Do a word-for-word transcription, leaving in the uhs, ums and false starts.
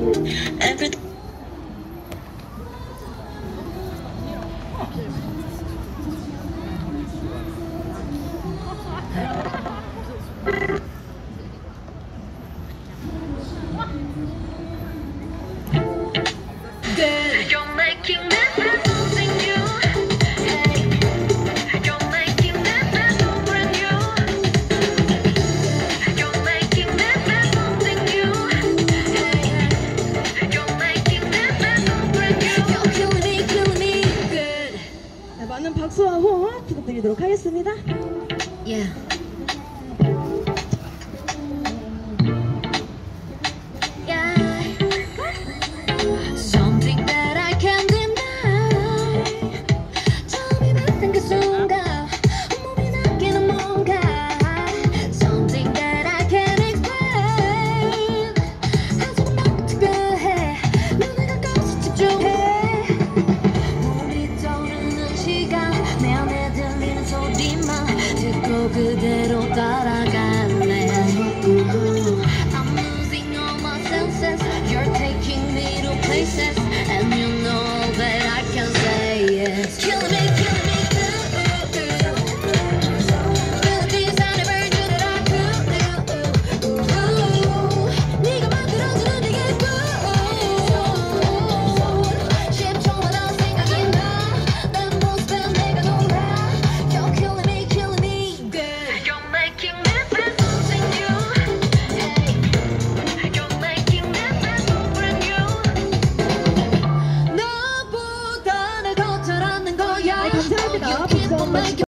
Every Good. You're making me feel something new. Hey, you're making me feel so brand new. You're making me feel something new. Hey, you're making me feel so brand new. You're killing me, killing me. Good. 네, 많은 박수와 호응 부탁드리도록 하겠습니다. Yeah.